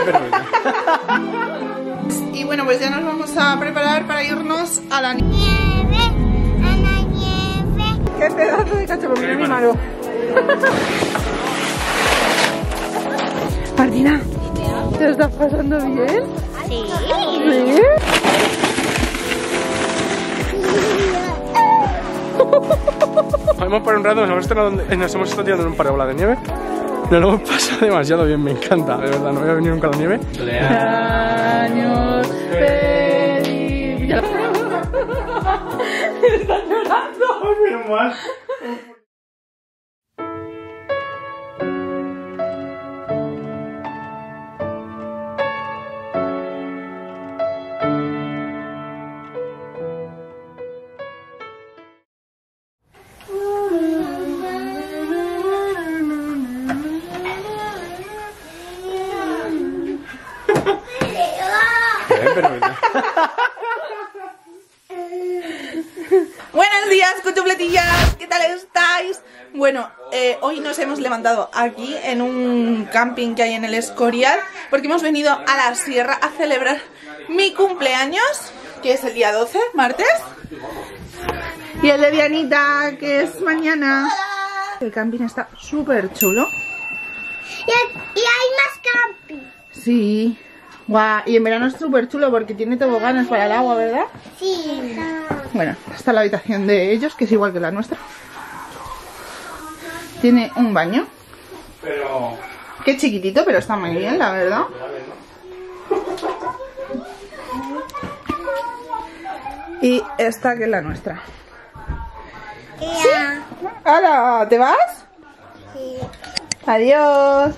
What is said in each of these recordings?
Y bueno, pues ya nos vamos a preparar para irnos a la nieve. A la nieve. ¡Qué pedazo de cachorro! Mira mi mano. Martina, ¿te lo estás pasando bien? Sí. ¿Sí? Hemos por un rato, nos hemos estado tirando en un parábola de nieve. Nos lo hemos pasado demasiado bien, me encanta, de verdad, no voy a venir nunca a la nieve. Años feliz. Están llorando. Menos mal. Buenos días, cuchufletillas, ¿qué tal estáis? Bueno, hoy nos hemos levantado aquí en un camping que hay en el Escorial porque hemos venido a la sierra a celebrar mi cumpleaños, que es el día 12, martes, y el de Dianita, que es mañana. El camping está súper chulo. Y hay más camping. Sí. Guau, y en verano es súper chulo porque tiene toboganes para el agua, ¿verdad? Sí. Bueno, esta es la habitación de ellos, que es igual que la nuestra. Tiene un baño. Pero... Qué chiquitito, pero está muy bien, la verdad. Y esta que es la nuestra. Ya. ¡Hala! ¿Te vas? Sí. Adiós.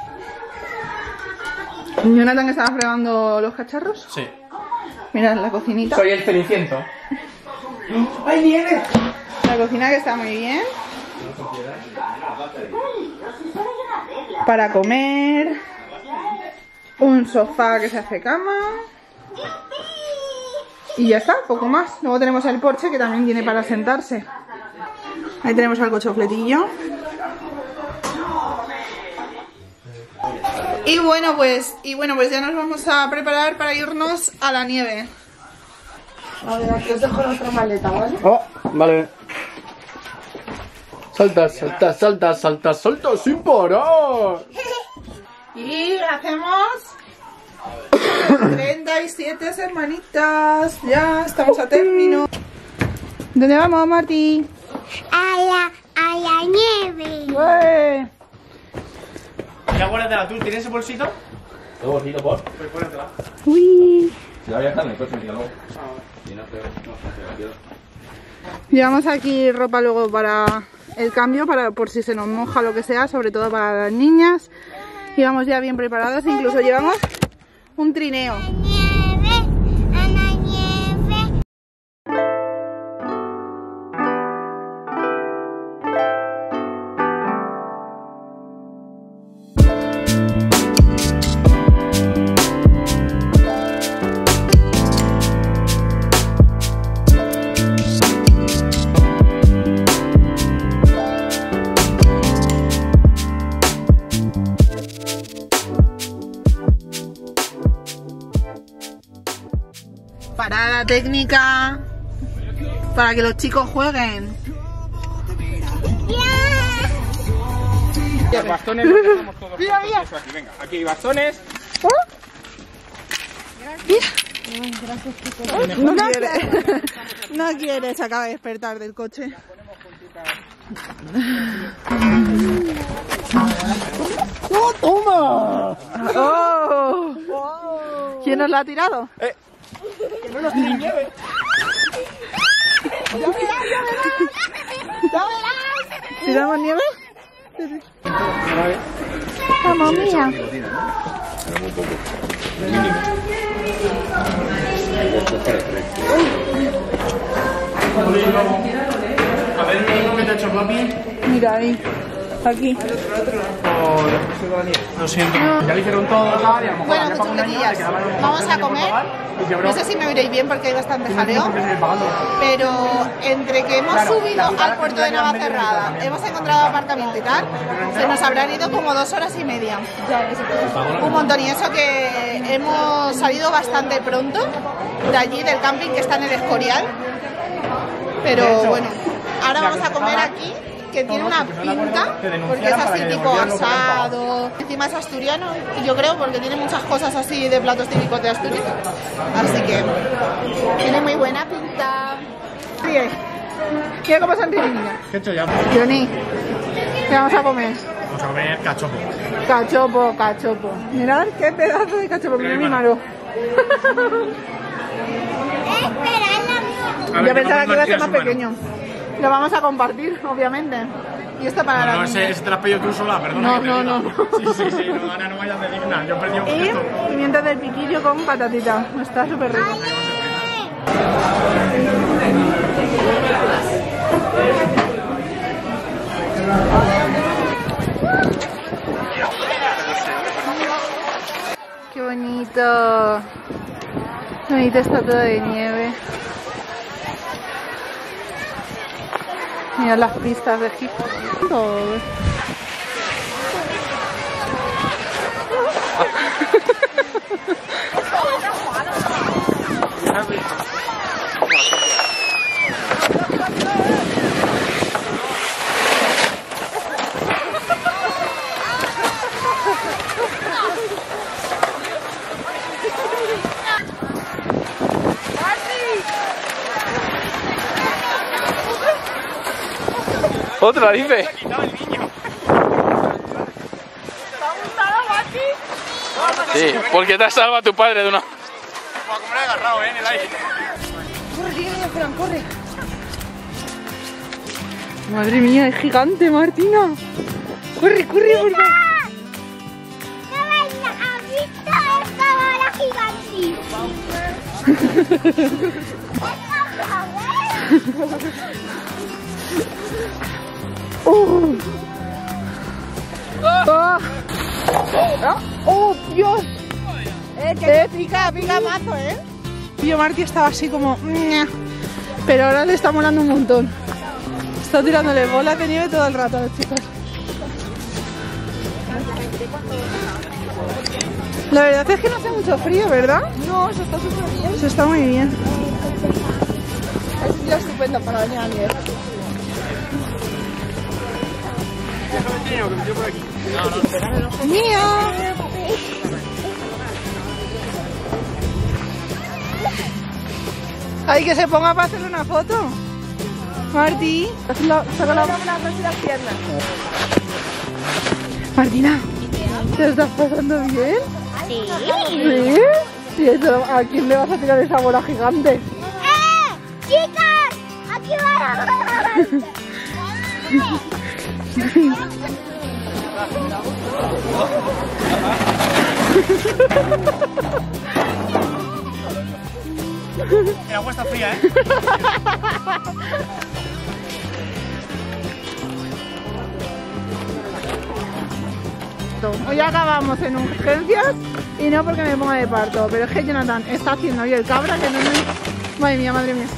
Jonathan estaba fregando los cacharros. Sí. Mirad la cocinita. Soy el Ceniciento. ¡Hay nieve! La cocina que está muy bien. Para comer. Un sofá que se hace cama. Y ya está, poco más. Luego tenemos el porche que también tiene para sentarse. Ahí tenemos al cochofletillo. Y bueno, pues ya nos vamos a preparar para irnos a la nieve. A ver, aquí os dejo nuestra maleta, ¿vale? Oh, vale. Salta, salta, salta, salta, salta sin parar. Y hacemos 37 hermanitas. Ya estamos a término. ¿Dónde vamos, Martí? A la nieve. ¡Ué! Ya guárdatela tú, ¿tienes ese bolsito? ¿Qué bolsito, por? Pues guárdatela. Uy. Si la voy a estar en el coche, luego. Llevamos aquí ropa luego para el cambio, para por si se nos moja lo que sea, sobre todo para las niñas. Y vamos ya bien preparados, incluso llevamos un trineo. Nieve. A la nieve. Parada técnica para que los chicos jueguen. Los bastones los dejamos todos eso aquí, venga, aquí hay bastones. No quiere, se acaba de despertar del coche. ¡Oh, toma! ¡Oh! ¿Quién nos la ha tirado? ¡Que no nos tienen nieve! ¿Tiramos nieve? Vamos, mía. A ver, uno que te ha hecho papi. Mira ahí. Aquí. Lo siento, ya lo hicieron todo tal y a lo mejor Bueno, ya pagó un año, chuletillas, le quedaban un vamos a año por comer. pagar y quebró. No sé si me veréis bien porque hay bastante jaleo, Siempre seguir pagando. pero entre que hemos subido al puerto de Navacerrada, hemos encontrado aparcamiento y tal, se nos habrán ido como 2 horas y media. Un montón, y eso que hemos salido bastante pronto de allí, del camping que está en el Escorial. Pero bueno, ahora vamos a comer aquí, que tiene una pinta, porque es así tipo asado, encima es asturiano, y yo creo porque tiene muchas cosas así de platos típicos de Asturias, así que tiene muy buena pinta. Ríe, mira cómo sonríe mi niña. ¿Qué he hecho ya? Johnny, ¿qué vamos a comer? Vamos a comer cachopo. Cachopo, cachopo. Mirad qué pedazo de cachopo, mira mi mano. Yo pensaba que iba a ser más pequeño. Lo vamos a compartir, obviamente. Y esto para la No, niña. ese te lo has pedido tú sola, perdona. No, que te no, diga. no. Sí, no, Ana, no vayas de digna. Yo he perdido un Y poquito. pimientos del piquillo con patatita. Está súper rico. Qué bonito. Qué bonita estatua de nieve. Mira las pistas de Egipto. Otra, dice. Sí, porque te has salvado a tu padre de una. Como me he agarrado, en el aire. Corre, Fran, corre. Madre mía, es gigante, Martina. Corre, corre, por favor. ¿Has visto esta bola gigantísima? ¡Oh, Dios! Pica mazo, Yo Marti estaba así como... "Ña". Pero ahora le está molando un montón. Está tirándole bolas de nieve todo el rato a los chicos. La verdad es que no hace mucho frío, ¿verdad? No, eso está súper bien. Eso está muy bien. Es un día estupendo para venir a nieve. ¡Mío! Ay, que se ponga para hacerle una foto. Marti, saca las piernas. Martina, ¿te estás pasando bien? Sí. ¿Sí? ¿Y eso, a quién le vas a tirar esa bola gigante? ¡Chicas! ¡Aquí va! El agua está fría, Hoy acabamos en urgencias y no porque me ponga de parto, pero es que Jonathan está haciendo hoy el cabra que no me... Madre mía, madre mía.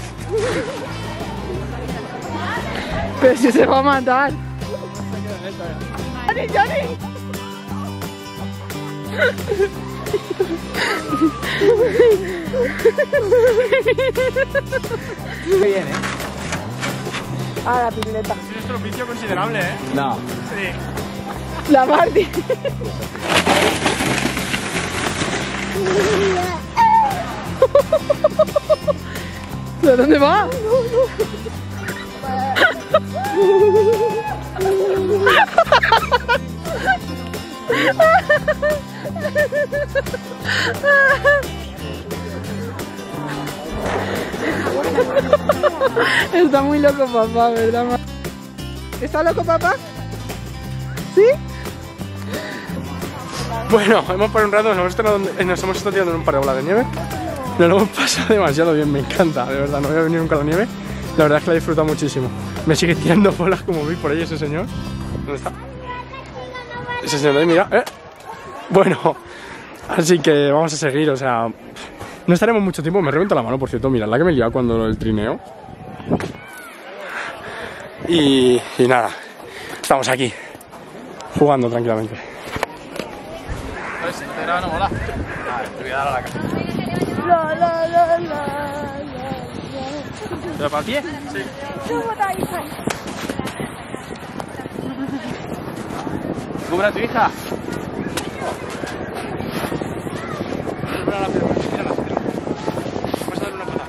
Pero si se va a matar. ¡Johnny, Johnny! Qué bien, Ah, la pileta. Es un estropicio considerable, No. Sí. La Marti. ¿Pero dónde va? Está muy loco papá, ¿verdad? ¿Está loco papá? ¿Sí? Bueno, hemos parado un rato, nos hemos estado tirando en un par de bolas de nieve. Nos lo hemos pasado demasiado bien, me encanta, de verdad, no había venido nunca a la nieve. La verdad es que la he disfrutado muchísimo. Me sigue tirando bolas como vi por ahí ese señor. ¿Dónde está? Ese señor de ahí, mira. Bueno, así que vamos a seguir, o sea... No estaremos mucho tiempo, me reviento la mano, por cierto, mirad la que me lleva cuando el trineo. Y nada, estamos aquí, jugando tranquilamente. ¿Te graban mola? Te voy a dar a la cara. ¿Pero para pie? Sí. ¿Cómo a tu hija? Vas a darle una pata.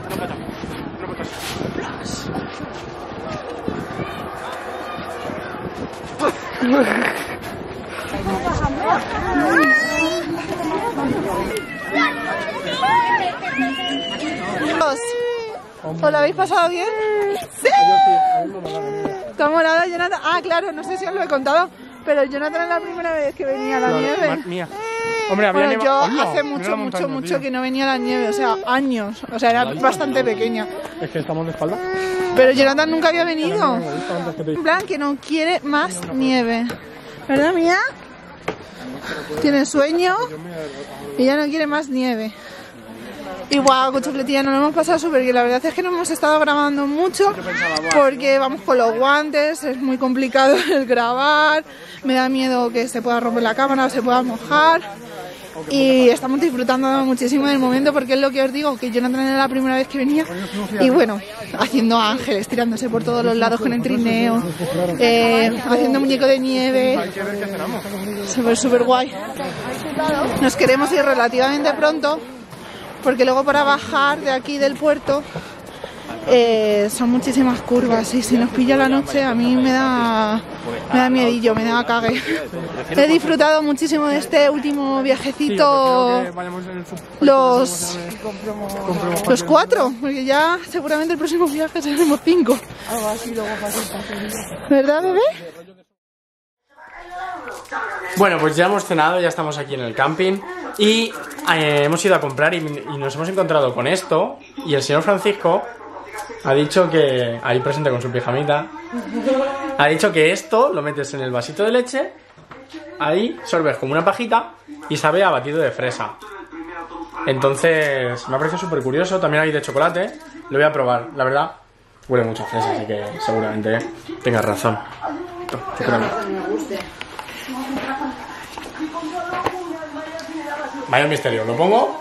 ¿Os lo habéis pasado bien? ¡Sí! ¿Te ha molado, Jonathan? Ah, claro, no sé si os lo he contado, pero Jonathan es la primera vez que venía a la nieve. Mía. Hombre, había bueno, yo hace montaña, mucho que no venía a la nieve, o sea, años. O sea, era bastante pequeña. Es que estamos de espalda. Pero Jonathan nunca había venido. En plan, que no quiere más nieve. ¿Verdad, Mía? Tiene sueño y ya no quiere más nieve. Y guau, con Chufletilla nos lo hemos pasado súper bien. La verdad es que no hemos estado grabando mucho porque vamos con los guantes, es muy complicado el grabar, me da miedo que se pueda romper la cámara o se pueda mojar. Y estamos disfrutando muchísimo del momento porque es lo que os digo, que Jonathan era la primera vez que venía. Y bueno, haciendo ángeles, tirándose por todos los lados con el trineo, haciendo muñeco de nieve. Súper guay. Nos queremos ir relativamente pronto porque luego para bajar de aquí del puerto son muchísimas curvas y si nos pilla la noche a mí me da miedillo, me da cague. He disfrutado muchísimo de este último viajecito, los 4, porque ya seguramente el próximo viaje seremos 5. ¿Verdad, bebé? Bueno, pues ya hemos cenado, ya estamos aquí en el camping y hemos ido a comprar y nos hemos encontrado con esto y el señor Francisco ha dicho que, ahí presente con su pijamita, ha dicho que esto lo metes en el vasito de leche, ahí sorbes como una pajita y sabe a batido de fresa. Entonces me ha parecido súper curioso, también hay de chocolate, lo voy a probar, la verdad huele mucho a fresa, así que seguramente tengas razón. Vaya misterio, ¿lo pongo?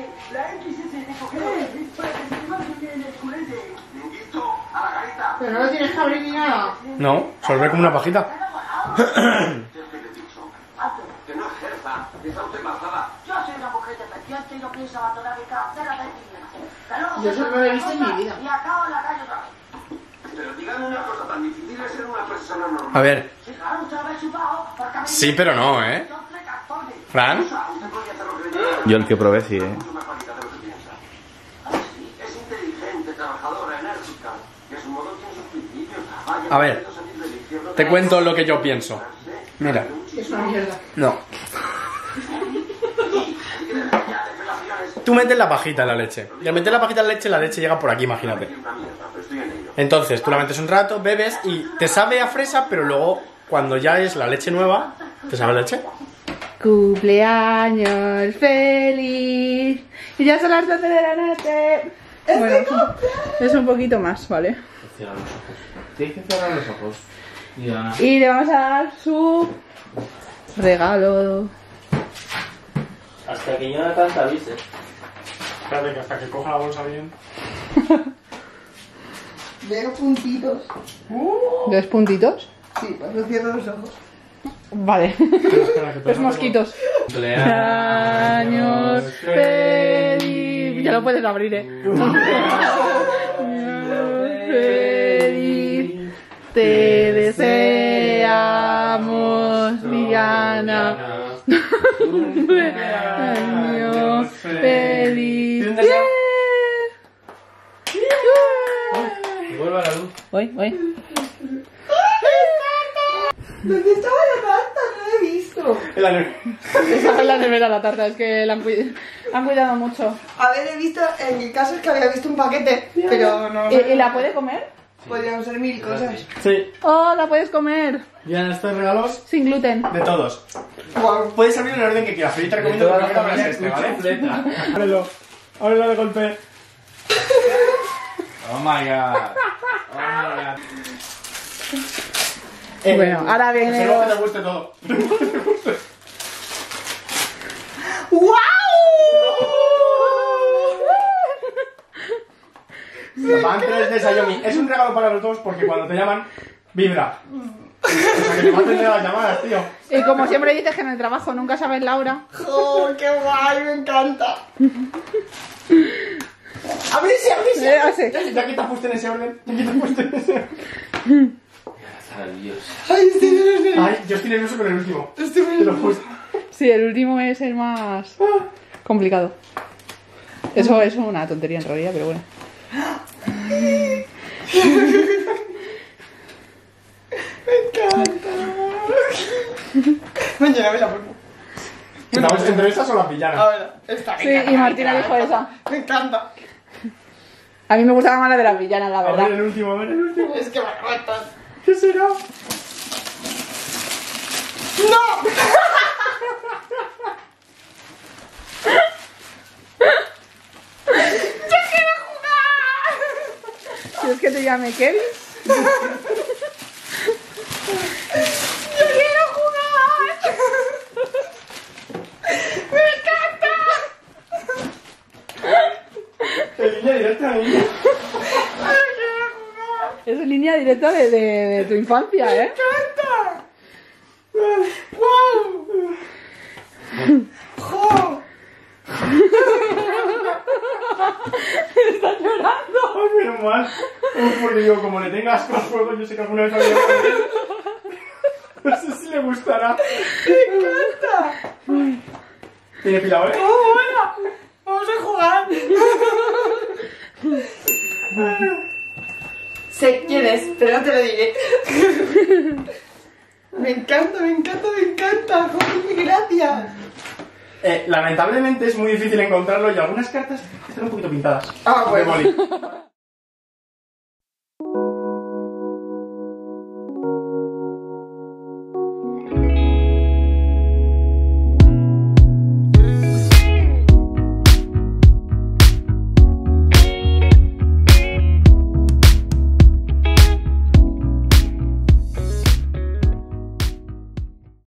Pero no lo tienes que abrir ni nada. No, sorbe como una pajita. Yo eso no lo he visto en mi vida. A ver. Sí, pero no, ¿eh? ¿Fran? Yo el que probé sí, A ver, te cuento lo que yo pienso. Mira. Es una mierda. No. Tú metes la pajita en la leche. Y al meter la pajita en la leche llega por aquí, imagínate. Entonces, tú la metes un rato, bebes y te sabe a fresa, pero luego, cuando ya es la leche nueva, ¿te sabe a leche? Cumpleaños feliz. Y ya son las 12 de la noche. Bueno, es un poquito más, ¿vale? Tienes que cerrar los ojos. Y le vamos a dar su regalo. Hasta que Jonathan te avise. Espérate, que hasta que coja la bolsa bien. Veo puntitos. ¿Ves puntitos? Sí, pues cierro los ojos. Vale. Los mosquitos. Cumpleaños feliz. Ya lo puedes abrir, feliz. Te deseamos, Diana. Cumpleaños feliz. Vuelve a la luz. Voy. ¿Dónde estaba la tarta? No la he visto. En la nevera. Estaba en la nevera la tarta, es que la han cuidado mucho. A ver, he visto, en mi caso es que había visto un paquete, pero no. ¿Y la puede comer? Podrían ser 1000 cosas. Sí. ¡Oh, la puedes comer! Ya estos regalos Sin gluten. de todos. Guau. Puedes abrir en el orden que quieras, pero yo te recomiendo que primero abras este, ¿vale? Ábrelo. Ábrelo de golpe. Oh my god. Oh my god. Bueno, ahora viene Espero que los- te guste todo. ¡Guau! Van 3 de Xiaomi. Es un regalo para los dos porque cuando te llaman, vibra. O sea, que te maten de las llamadas, tío. Y como siempre dices que en el trabajo nunca sabes la hora. ¡Oh, qué guay! Me encanta. ¡Ábrese, ábrese! Así. Ya que te has puesto en ese orden. Ya que te has puesto en ese orden. Adiós. ¡Ay, estoy nervioso! Ay, yo estoy nervioso con el último. Estoy muy Te lo nervioso. juro. Sí, el último es el más complicado. Eso es una tontería en realidad, pero bueno. Mañana me la pongo. ¿Estamos entre esas o las villanas? A ver, esta. Sí, y Martina dijo esa. Me encanta. A mí me gustaba más la de las villanas, la A ver verdad. el último, a ver el último. Es que me matas. ¿Qué será? ¡No! ¿Quieres que te llame Kevin? ¡Yo quiero jugar! ¡Me encanta! En línea directa, niña. Es en línea directa de tu infancia, ¿eh? ¡Me encanta! ¡Guau! ¡Jo! Estás llorando. Ay, menos mal. Uf, porque digo, como le tengas con juegos, yo sé que alguna vez había con él. No sé si le gustará. ¡Me encanta! ¿Tiene pila, eh? ¡Oh, bueno! ¡Vamos a jugar! Sé quién es, pero no te lo diré. Me encanta, me encanta, me encanta. ¡Joder, gracias! Lamentablemente es muy difícil encontrarlo y algunas cartas están un poquito pintadas. Ah, bueno. De boli.